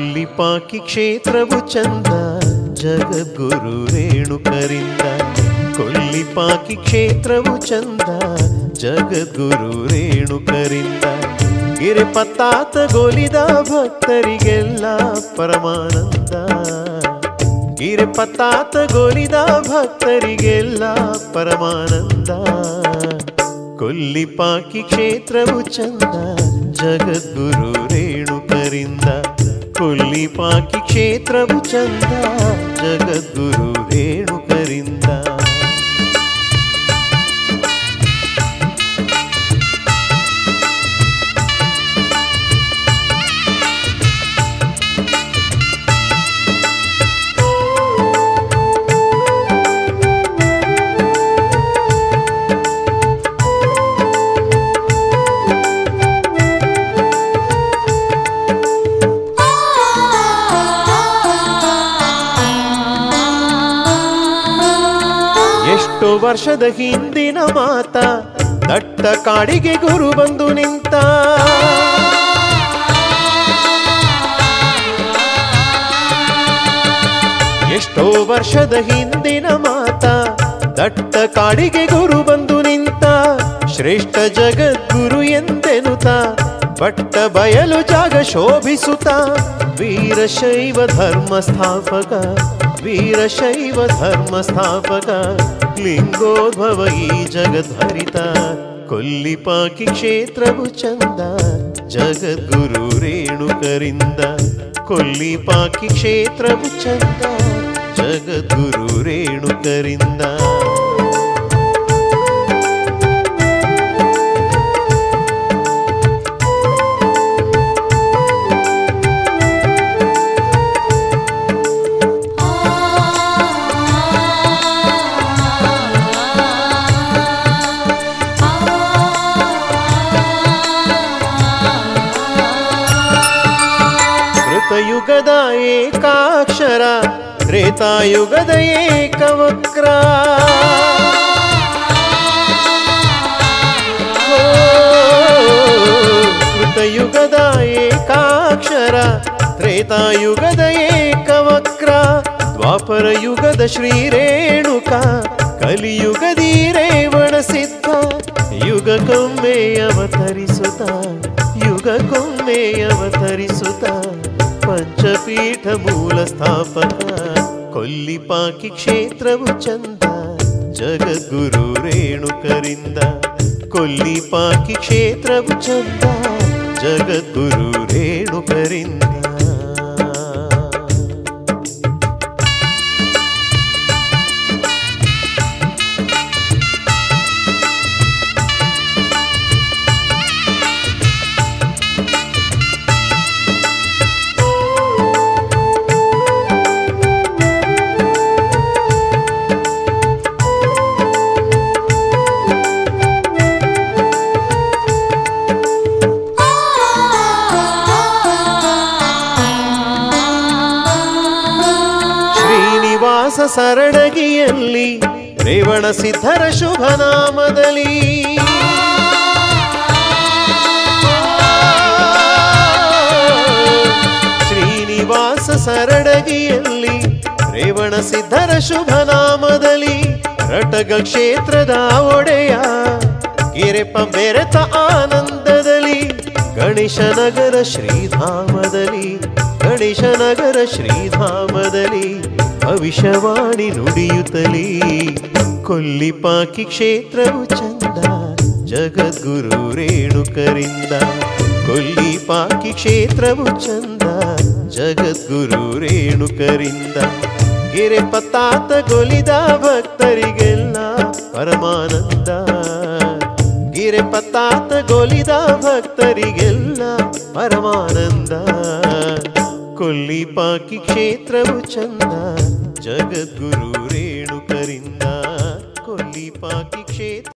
ಕೊಲ್ಲಿಪಾಕಿ ಕ್ಷೇತ್ರವು ಚಂದ ಜಗದ್ಗುರು ರೇಣುಕರಿಂದ. ಕೊಲ್ಲಿಪಾಕಿ ಕ್ಷೇತ್ರವು ಚಂದ ಜಗದ್ಗುರು ರೇಣುಕರಿಂದ. ಗಿರಿ ಪತ್ತಾತ ಗೋಲಿದ ಭಕ್ತರಿಗೆಲ್ಲ ಪರಮಾನಂದ. ಗಿರಿ ಪತ್ತಾತ ಗೋಲಿದ ಭಕ್ತರಿಗೆಲ್ಲ ಪರಮಾನಂದ. ಕೊಲ್ಲಿಪಾಕಿ ಕ್ಷೇತ್ರವು ಚಂದ ಜಗದ್ಗುರು ರೇಣುಕರಿಂದ. ಕೊಲ್ಲಿಪಾಕಿ ಕ್ಷೇತ್ರವು ಚಂದ ಜಗದ್ಗುರು ರೇಣುಕರಿಂದ. ಎಷ್ಟೋ ವರ್ಷದ ಹಿಂದಿನ ಮಾತ, ದಟ್ಟ ಕಾಡಿಗೆ ಗುರು ಬಂದು ನಿಂತ. ಎಷ್ಟೋ ವರ್ಷದ ಹಿಂದಿನ ಮಾತ, ದಟ್ಟ ಕಾಡಿಗೆ ಗುರು ಬಂದು ನಿಂತ. ಶ್ರೇಷ್ಠ ಜಗದ್ಗುರು ಎಂದೆನುತ ಬಟ್ಟ ಬಯಲು ಜಾಗ ಶೋಭಿಸುತ್ತ. ವೀರಶೈವ ಧರ್ಮ ಸ್ಥಾಪಕ, ವೀರಶೈವ ಧರ್ಮ ಸ್ಥಾಪಕ, ಲಿಂಗೋದ್ಭವ ಈ ಜಗದ್ಭರಿತ. ಕೊಲ್ಲಿಪಾಕಿ ಕ್ಷೇತ್ರವು ಚಂದ ಜಗದ್ಗುರು ರೇಣುಕರಿಂದ. ಕೊಲ್ಲಿಪಾಕಿ ಕ್ಷೇತ್ರವು ಚಂದ ಜಗದ್ಗುರು ರೇಣುಕರಿಂದ. ಯುಗದ ಏಕಾಕ್ಷರ, ತ್ರೇತಾಯುಗದ ಏಕವಕ್ರ. ಕೃತಯುಗದ ಏಕಾಕ್ಷರ, ತ್ರೇತಾಯುಗದ ಏಕವಕ್ರ. ದ್ವಾಪರ ಯುಗದ ಶ್ರೀ ರೇಣುಕ, ಕಲಿಯುಗದಿ ರೇವಣ ಸಿದ್ಧ. ಯುಗಕ್ಕೊಮ್ಮೆ ಅವತರಿಸುತ್ತ, ಯುಗಕ್ಕೊಮ್ಮೆ ಅವತರಿಸುತ್ತ, ಪಂಚಪೀಠ ಮೂಲ ಸ್ಥಾಪಕ. ಕೊಲ್ಲಿಪಾಕಿ ಕ್ಷೇತ್ರವು ಚಂದ ಜಗದ್ಗುರು ರೇಣುಕರಿಂದ. ಕೊಲ್ಲಿಪಾಕಿ ಕ್ಷೇತ್ರವು ಚಂದ ಜಗದ್ಗುರು ರೇಣುಕರಿಂದ. ಸರಣಗಿಯಲ್ಲಿ ರೇವಣ ಸಿದ್ಧರ ಶುಭ ನಾಮದಲ್ಲಿ. ಶ್ರೀನಿವಾಸ ಸರಣಗಿಯಲ್ಲಿ ರೇವಣ ಸಿದ್ಧರ ಶುಭ ನಾಮದಲ್ಲಿ. ರಟಗ ಕ್ಷೇತ್ರದ ಒಡೆಯ ಗಿರೆಪ ಬೆರೆತ ಆನಂದದಲ್ಲಿ. ಗಣೇಶನಗರ ಶ್ರೀಧಾಮದಲ್ಲಿ, ಗಣೇಶನಗರ ಶ್ರೀಧಾಮದಲ್ಲಿ ಭವಿಷ್ಯವಾಣಿ ನುಡಿಯುತ್ತಲೀ. ಕೊಲ್ಲಿಪಾಕಿ ಕ್ಷೇತ್ರವು ಚಂದ ಜಗದ್ಗುರು ರೇಣುಕರಿಂದ. ಕೊಲ್ಲಿಪಾಕಿ ಕ್ಷೇತ್ರವು ಚಂದ ಜಗದ್ಗುರು ರೇಣುಕರಿಂದ. ಗಿರೆ ಪತ್ತಾತ ಗೊಲಿದ ಭಕ್ತರಿಗೆಲ್ಲ ಪರಮಾನಂದ. ಗಿರೆ ಪತ್ತಾತ ಗೊಲಿದ ಭಕ್ತರಿಗೆಲ್ಲ ಪರಮಾನಂದ. ಕೊಲ್ಲಿಪಾಕಿ ಕ್ಷೇತ್ರವು ಚಂದ ಜಗದ್ಗುರು ರೇಣುಕರಿಂದ. ಕೊಲ್ಲಿಪಾಕಿ ಕ್ಷೇತ್ರ